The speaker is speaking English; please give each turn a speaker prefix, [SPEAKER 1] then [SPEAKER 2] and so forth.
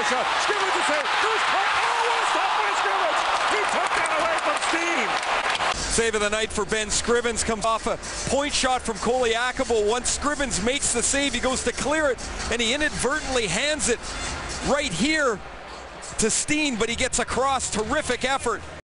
[SPEAKER 1] shot. Scrivens to save. There's caught. Oh, what a stop by Scrivens! He took that away from Steen.
[SPEAKER 2] Save of the night for Ben Scrivens. Comes off a point shot from Koliakabo. Once Scrivens makes the save, he goes to clear it, and he inadvertently hands it right here to Steen, but he gets across. Terrific effort